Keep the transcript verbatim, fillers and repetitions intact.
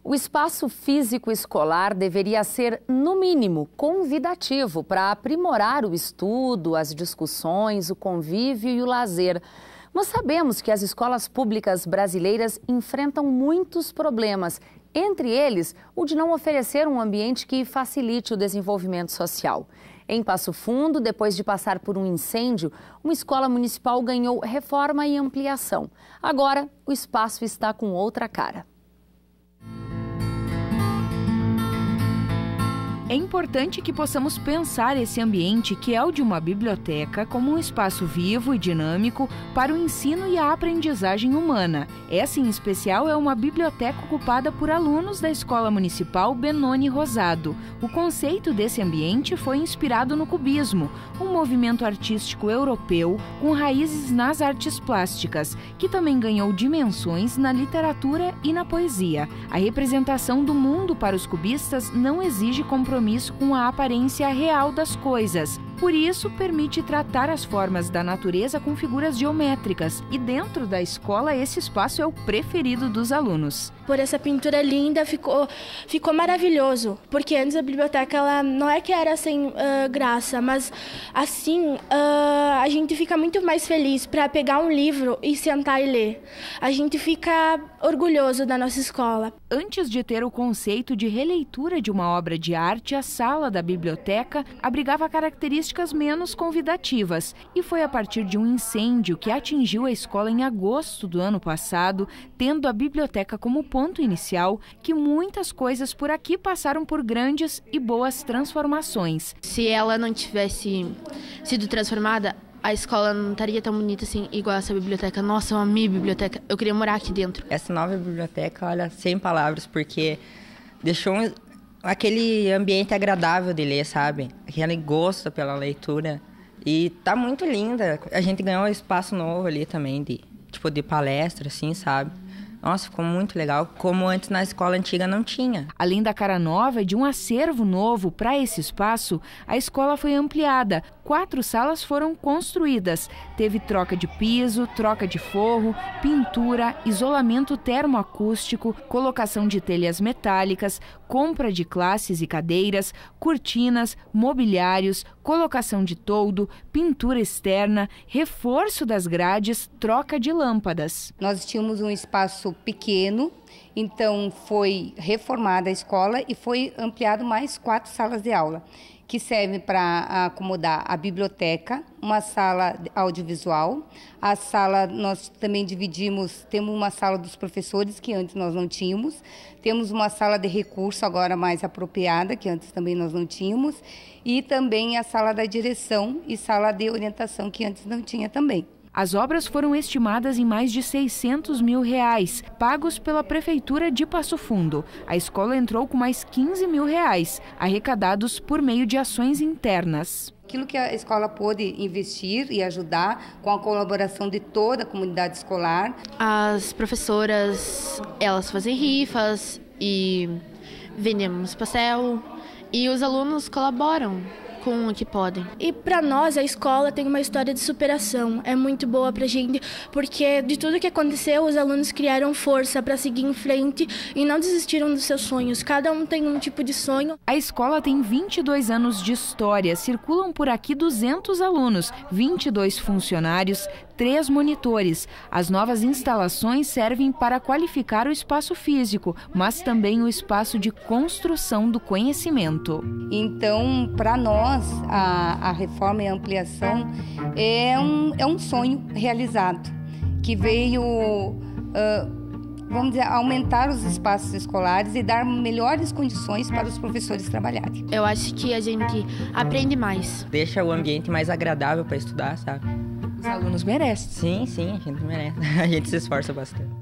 O espaço físico escolar deveria ser, no mínimo, convidativo para aprimorar o estudo, as discussões, o convívio e o lazer. Mas sabemos que as escolas públicas brasileiras enfrentam muitos problemas, entre eles o de não oferecer um ambiente que facilite o desenvolvimento social. Em Passo Fundo, depois de passar por um incêndio, uma escola municipal ganhou reforma e ampliação. Agora, o espaço está com outra cara. É importante que possamos pensar esse ambiente, que é o de uma biblioteca, como um espaço vivo e dinâmico para o ensino e a aprendizagem humana. Essa, em especial, é uma biblioteca ocupada por alunos da Escola Municipal Benoni Rosado. O conceito desse ambiente foi inspirado no cubismo, um movimento artístico europeu com raízes nas artes plásticas, que também ganhou dimensões na literatura e na poesia. A representação do mundo para os cubistas não exige compromisso com a aparência real das coisas. Por isso, permite tratar as formas da natureza com figuras geométricas. E dentro da escola, esse espaço é o preferido dos alunos. Por essa pintura linda, ficou, ficou maravilhoso. Porque antes a biblioteca, ela não é que era sem uh, graça, mas assim, uh, a gente fica muito mais feliz para pegar um livro e sentar e ler. A gente fica orgulhoso da nossa escola. Antes de ter o conceito de releitura de uma obra de arte, a sala da biblioteca abrigava características menos convidativas. E foi a partir de um incêndio que atingiu a escola em agosto do ano passado, tendo a biblioteca como ponto inicial, que muitas coisas por aqui passaram por grandes e boas transformações. Se ela não tivesse sido transformada, a escola não estaria tão bonita assim, igual essa biblioteca. Nossa, eu amei a biblioteca. Eu queria morar aqui dentro. Essa nova biblioteca, olha, sem palavras, porque deixou um, aquele ambiente agradável de ler, sabe? Aquele gosto pela leitura. E tá muito linda. A gente ganhou um espaço novo ali também, de, tipo, de palestra, assim, sabe? Nossa, ficou muito legal, como antes na escola antiga não tinha. Além da cara nova e de um acervo novo para esse espaço, a escola foi ampliada. Quatro salas foram construídas. Teve troca de piso, troca de forro, pintura, isolamento termoacústico, colocação de telhas metálicas, compra de classes e cadeiras, cortinas, mobiliários, colocação de toldo, pintura externa, reforço das grades, troca de lâmpadas. Nós tínhamos um espaço pequeno, então foi reformada a escola e foi ampliado mais quatro salas de aula, que servem para acomodar a biblioteca, uma sala audiovisual, a sala, nós também dividimos, temos uma sala dos professores, que antes nós não tínhamos, temos uma sala de recurso agora mais apropriada, que antes também nós não tínhamos, e também a sala da direção e sala de orientação, que antes não tinha também. As obras foram estimadas em mais de seiscentos mil reais, pagos pela Prefeitura de Passo Fundo. A escola entrou com mais quinze mil reais, arrecadados por meio de ações internas. Aquilo que a escola pôde investir e ajudar com a colaboração de toda a comunidade escolar. As professoras, elas fazem rifas e vendemos pastel e os alunos colaboram com o que podem. E para nós, a escola tem uma história de superação. É muito boa pra gente, porque de tudo que aconteceu, os alunos criaram força para seguir em frente e não desistiram dos seus sonhos. Cada um tem um tipo de sonho. A escola tem vinte e dois anos de história. Circulam por aqui duzentos alunos, vinte e dois funcionários, três monitores. As novas instalações servem para qualificar o espaço físico, mas também o espaço de construção do conhecimento. Então, para nós, a, a reforma e a ampliação é um, é um sonho realizado, que veio, uh, vamos dizer, aumentar os espaços escolares e dar melhores condições para os professores trabalharem. Eu acho que a gente aprende mais. Deixa o ambiente mais agradável para estudar, sabe? Os alunos merecem. Sim, sim, a gente merece. A gente se esforça bastante.